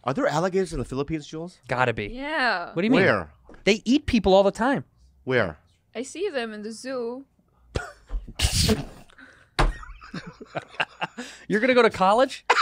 Are there alligators in the Philippines, Jules? Gotta be. Yeah. What do you mean? Where? They eat people all the time. Where? I see them in the zoo. You're gonna go to college?